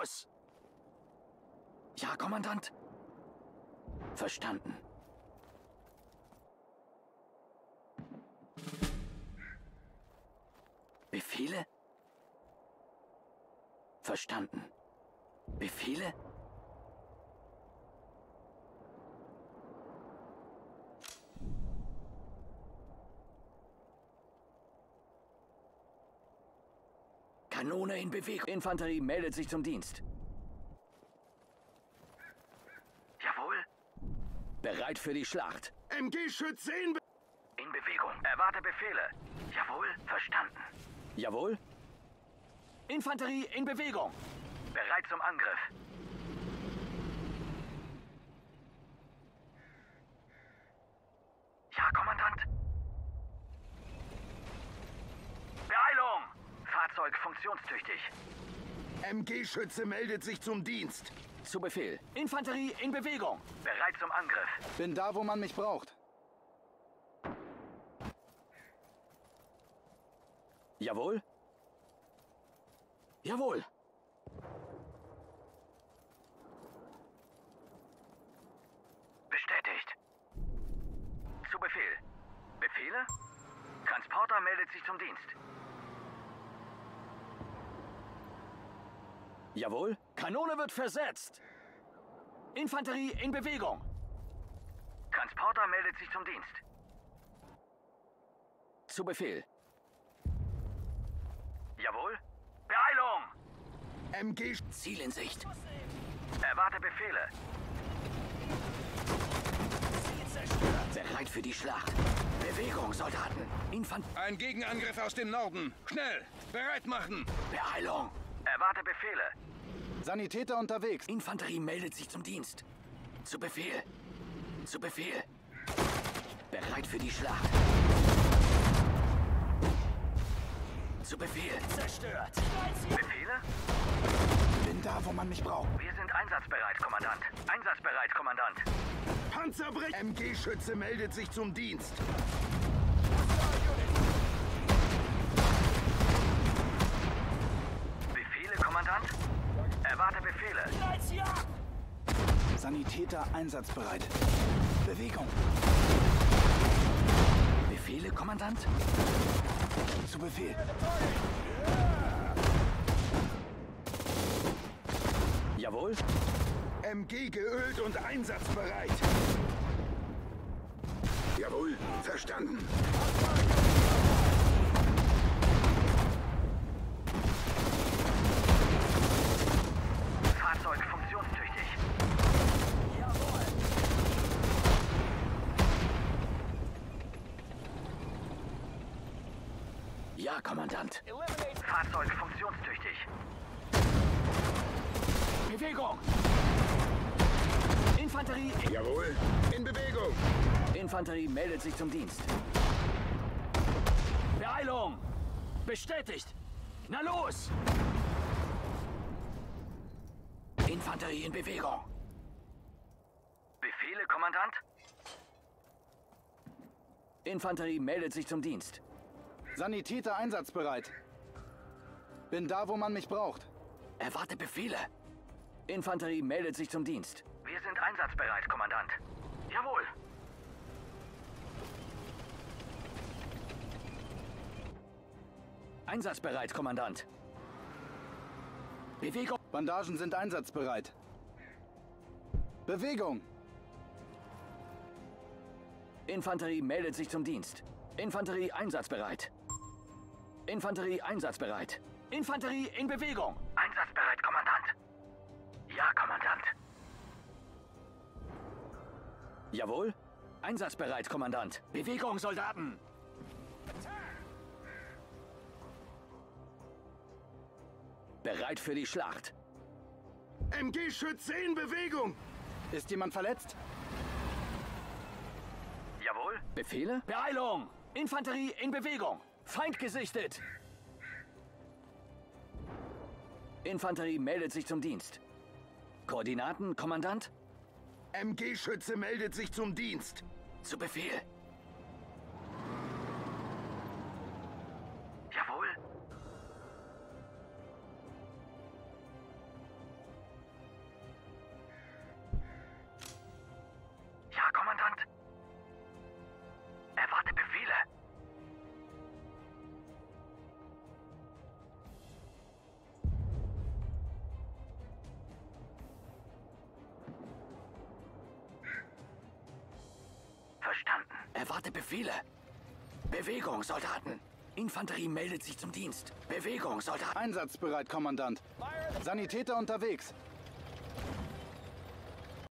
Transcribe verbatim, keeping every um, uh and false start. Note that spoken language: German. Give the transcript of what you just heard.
los! Ja, Kommandant. Verstanden. Befehle? Verstanden. Befehle? Kanone in Bewegung. Infanterie meldet sich zum Dienst. Jawohl. Bereit für die Schlacht. M G-Schütze in, Be In Bewegung. Erwarte Befehle. Jawohl. Verstanden. Jawohl. Infanterie in Bewegung. Bereit zum Angriff. Ja, Kommandant. Beeilung! Fahrzeug funktionstüchtig. M G-Schütze meldet sich zum Dienst. Zu Befehl. Infanterie in Bewegung. Bereit zum Angriff. Bin da, wo man mich braucht. Jawohl. Jawohl. Bestätigt. Zu Befehl. Befehle? Transporter meldet sich zum Dienst. Jawohl. Kanone wird versetzt. Infanterie in Bewegung. Transporter meldet sich zum Dienst. Zu Befehl. Jawohl. Beeilung! M G... Ziel in Sicht. Erwarte Befehle. Bereit für die Schlacht. Bewegung, Soldaten. Infant... Ein Gegenangriff aus dem Norden. Schnell! Bereit machen! Beeilung! Erwarte Befehle. Sanitäter unterwegs. Infanterie meldet sich zum Dienst. Zu Befehl. Zu Befehl. Bereit für die Schlacht. Zu Befehl. Zerstört. Befehle? Bin da, wo man mich braucht. Wir sind einsatzbereit, Kommandant. Einsatzbereit, Kommandant. Panzerbrech... M G-Schütze meldet sich zum Dienst. Befehle, Kommandant? Erwarte Befehle. Sanitäter einsatzbereit. Bewegung. Befehle, Kommandant? Zu Befehl. Jawohl. M G geölt und einsatzbereit. Jawohl, verstanden. Fahrzeug funktionstüchtig. Ja, Kommandant. Fahrzeug funktionstüchtig. Bewegung! Infanterie... Jawohl, in Bewegung. Infanterie meldet sich zum Dienst. Beeilung! Bestätigt! Na los! Infanterie in Bewegung. Befehle, Kommandant? Infanterie meldet sich zum Dienst. Sanitäter einsatzbereit. Bin da, wo man mich braucht. Erwarte Befehle. Infanterie meldet sich zum Dienst. Wir sind einsatzbereit, Kommandant. Jawohl. Einsatzbereit, Kommandant. Bewegung. Bandagen sind einsatzbereit. Bewegung. Infanterie meldet sich zum Dienst. Infanterie einsatzbereit. Infanterie einsatzbereit. Infanterie in Bewegung. Einsatzbereit, Kommandant. Ja, Kommandant. Jawohl. Einsatzbereit, Kommandant. Bewegung, Soldaten. Bereit für die Schlacht. M G-Schütze in Bewegung. Ist jemand verletzt? Jawohl. Befehle? Beeilung! Infanterie in Bewegung. Feind gesichtet. Infanterie meldet sich zum Dienst. Koordinaten, Kommandant? M G-Schütze meldet sich zum Dienst. Zu Befehl. Jawohl. Erwarte Befehle. Bewegung, Soldaten. Infanterie meldet sich zum Dienst. Bewegung, Soldaten. Einsatzbereit, Kommandant. Sanitäter unterwegs.